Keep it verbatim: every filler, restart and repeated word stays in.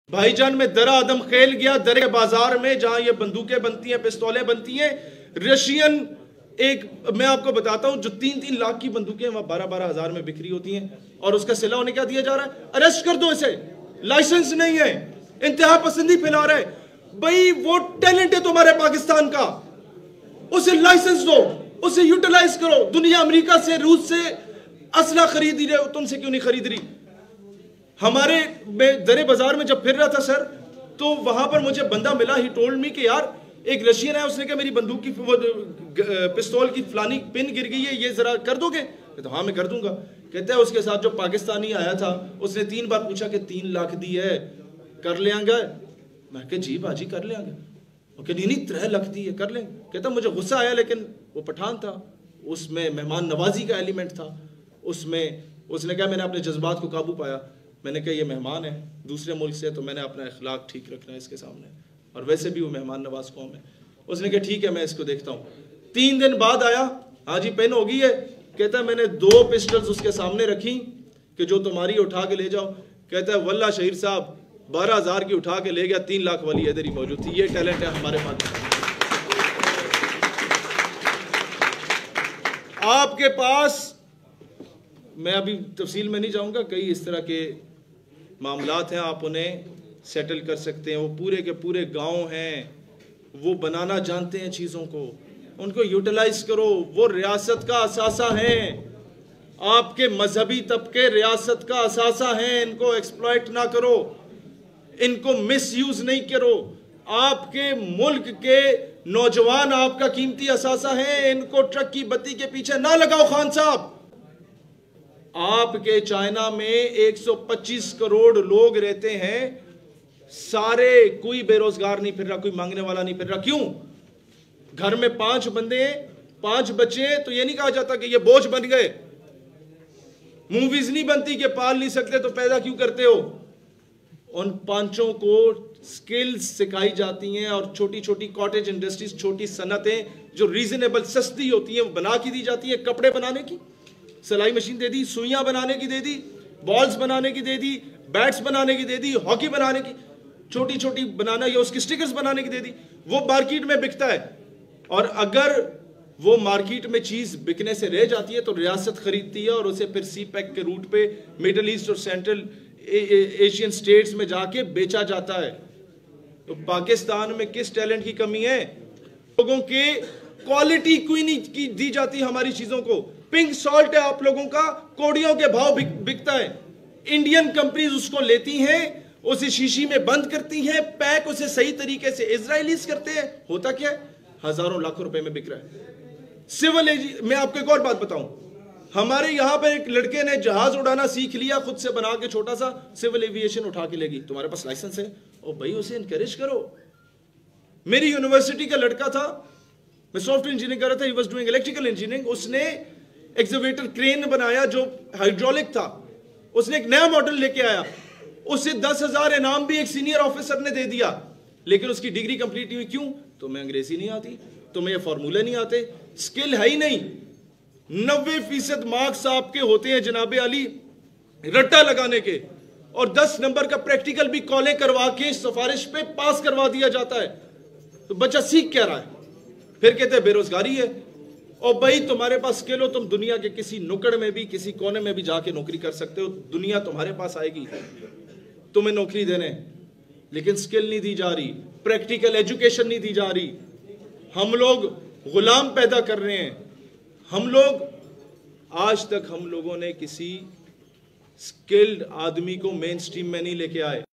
भाईजान में दरा आदम खेल गया, दरे बाजार में जहां ये बंदूकें बनती हैं, पिस्तौलें बनती हैं, रशियन एक मैं आपको बताता हूं जो तीन तीन लाख की बंदूकें वहां बारह बारह हजार में बिक्री होती हैं, और उसका सिला उन्हें क्या दिया जा रहा है? अरेस्ट कर दो इसे, लाइसेंस नहीं है, इंतहा पसंदी फैला रहा है। भाई वो टैलेंट है तुम्हारे पाकिस्तान का, उसे लाइसेंस दो, उसे यूटिलाइज करो। दुनिया अमेरिका से, रूस से असला खरीद रही है, तुमसे क्यों नहीं खरीद रही? हमारे मैं दरे बाजार में जब फिर रहा था सर, तो वहां पर मुझे बंदा मिला, ही टोल्ड मी कि यार एक रशियन है, उसने कहा मेरी बंदूक की वो पिस्तौल की फलानी पिन गिर गई है, ये जरा कर दोगे? तो हाँ मैं कर दूंगा। कहता है उसके साथ जो पाकिस्तानी आया था उसने तीन बार पूछा कि तीन लाख दी है, कर ले आएंगे? मैं कहा जी बाजी कर ले आएंगे। ओके नहीं नहीं त्रै लाख दी है, कर लेंगे। कहता मुझे गुस्सा आया, लेकिन वो पठान था, उसमें मेहमान नवाजी का एलिमेंट था, उसमें उसने कहा मैंने अपने जज्बात को काबू पाया। मैंने कहा ये मेहमान है दूसरे मुल्क से, तो मैंने अपना अखलाक ठीक रखना है इसके सामने, और वैसे भी वो मेहमान नवाज कौम है। उसने कहा ठीक है मैं इसको देखता हूँ। तीन दिन बाद आया, हाँ जी पेन हो गई है। कहता है मैंने दो पिस्टल्स उसके सामने रखी कि जो तुम्हारी उठा के ले जाओ। कहता है वल्ला शहीर साहब बारह हजार की उठा के ले गया, तीन लाख वाली इधर ही मौजूद थी। ये टैलेंट है हमारे पास। आपके पास, मैं अभी तफसील में नहीं जाऊंगा, कई इस तरह के मामलात हैं, आप उन्हें सेटल कर सकते हैं। वो पूरे के पूरे गांव हैं, वो बनाना जानते हैं चीज़ों को, उनको यूटिलाइज करो। वो रियासत का असासा हैं, आपके मजहबी तबके रियासत का असासा हैं, इनको एक्सप्लॉइट ना करो, इनको मिसयूज नहीं करो। आपके मुल्क के नौजवान आपका कीमती असासा हैं, इनको ट्रक की बत्ती के पीछे ना लगाओ। खान साहब, आपके चाइना में एक सौ पच्चीस करोड़ लोग रहते हैं, सारे कोई बेरोजगार नहीं फिर रहा, कोई मांगने वाला नहीं फिर रहा। क्यों? घर में पांच बंदे, पांच बच्चे, तो ये नहीं कहा जाता कि ये बोझ बन गए। मूवीज नहीं बनती कि पाल नहीं सकते तो पैदा क्यों करते हो। उन पांचों को स्किल्स सिखाई जाती हैं, और छोटी छोटी कॉटेज इंडस्ट्रीज, छोटी सनतें जो रीजनेबल सस्ती होती हैं वो बना के दी जाती है। कपड़े बनाने की सिलाई मशीन दे दी, सुइयां बनाने की दे दी, बॉल्स बनाने की दे दी, बैट्स बनाने की दे दी, हॉकी बनाने की छोटी छोटी बनाना, या उसकी स्टिकर्स बनाने की दे दी। वो मार्केट में बिकता है, और अगर वो मार्केट में चीज बिकने से रह जाती है तो रियासत खरीदती है, और उसे फिर सी पैक के रूट पे मिडिल ईस्ट और सेंट्रल एशियन स्टेट्स में जाके बेचा जाता है। तो पाकिस्तान में किस टैलेंट की कमी है? लोगों के क्वालिटी क्यों नहीं की दी जाती हमारी चीजों को? पिंक सॉल्ट है आप लोगों का, कोड़ियों के भाव बिक, बिकता है। इंडियन कंपनीज उसको लेती हैं, उसे शीशी में बंद करती हैं, पैक उसे सही तरीके से इजराइलीज करते हैं। होता क्या है? हजारों लाखों रुपए में बिक रहा है। सिविल, मैं आपको एक और बात बताऊं, हमारे यहां पर एक लड़के ने जहाज उड़ाना सीख लिया, खुद से बना के छोटा सा, सिविल एविएशन उठा के लेगी। तुम्हारे पास लाइसेंस है? ओ भाई उसे इनकरेज करो। मेरी यूनिवर्सिटी का लड़का था, मैं सॉफ्टवेयर इंजीनियरिंग कर रहा था, he was doing electrical engineering. उसने एक्सकेवेटर क्रेन बनाया जो हाइड्रोलिक था, उसने एक नया मॉडल लेके आया, उसे दस हजार इनाम भी एक सीनियर ऑफिसर ने दे दिया, लेकिन उसकी डिग्री कंप्लीट हुई। क्यों? तुम्हें अंग्रेजी नहीं आती, तुम्हें ये फॉर्मूले नहीं आते, स्किल है ही नहीं। नब्बे फीसद मार्क्स आपके होते हैं जनाबे अली रट्टा लगाने के, और दस नंबर का प्रैक्टिकल भी कॉलें करवा के सिफारिश पे पास करवा दिया जाता है। तो बच्चा सीख क्या रहा है? फिर कहते हैं बेरोजगारी है। और भाई तुम्हारे पास स्किल हो, तुम दुनिया के किसी नुकड़ में भी, किसी कोने में भी जाके नौकरी कर सकते हो। दुनिया तुम्हारे पास आएगी तुम्हें नौकरी देने, लेकिन स्किल नहीं दी जा रही, प्रैक्टिकल एजुकेशन नहीं दी जा रही। हम लोग गुलाम पैदा कर रहे हैं। हम लोग, आज तक हम लोगों ने किसी स्किल्ड आदमी को मेन स्ट्रीम में नहीं लेके आए।